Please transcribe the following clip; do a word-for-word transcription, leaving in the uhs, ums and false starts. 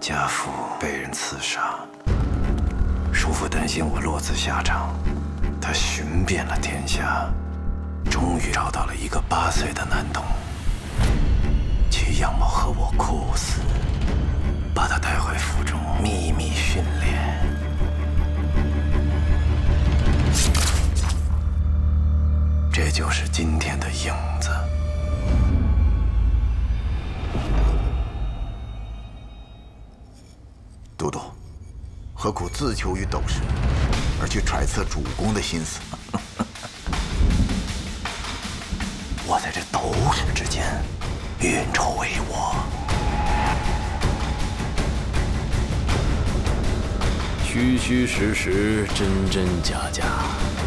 家父被人刺杀，叔父担心我落此下场，他寻遍了天下，终于找到了一个八岁的男童，Qianyuan和我哭死，把他带回府中秘密训练。这就是今天的影子。 都督，何苦自求于斗室，而去揣测主公的心思？ 我在这斗室之间运筹帷幄， 虚虚实实，真真假假。